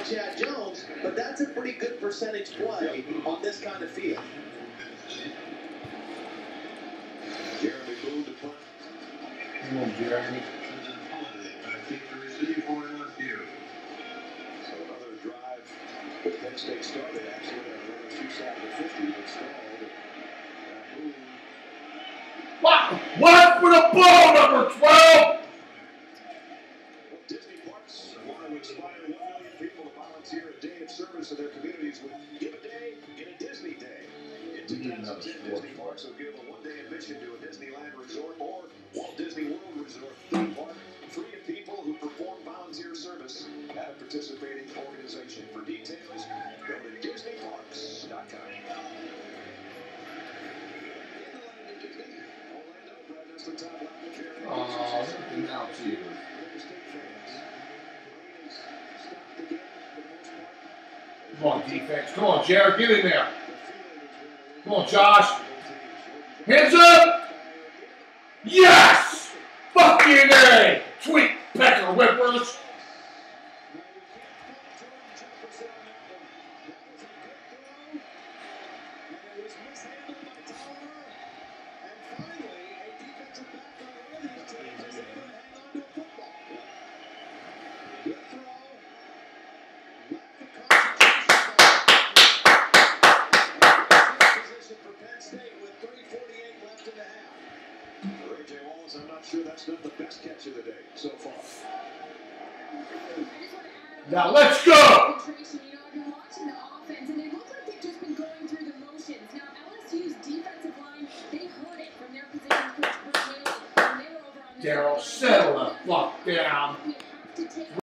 Chad Jones, but that's a pretty good percentage play on this kind of field. Jeremy moved to punt. Come on, Jeremy. So another drive with Penn State started actually on another shoots out of the 50, but stalled. What? What for the ball, number 12? Disney Parks want to inspire 1 million people to volunteer a day of service to their communities with Give a Day in a Disney Day. In 2010, Disney Parks will give a one-day admission to a Disneyland resort or Walt Disney World Resort theme park free to people who perform volunteer service at a participating organization. For details, go to DisneyParks.com. Oh, now to you. Come on, defense. Come on, Jared. Get in there. Come on, Josh. Hands up. Yes! Fucking A! Sweet Pecker Whiffers. I'm not sure that's not the best catch of the day so far. Now let's go! You know, I've been watching the offense, and they look like they've just been going through the motions. Now, LSU's defensive line, they heard it from their position coach, when they were over on the Daryl, settle the fuck down.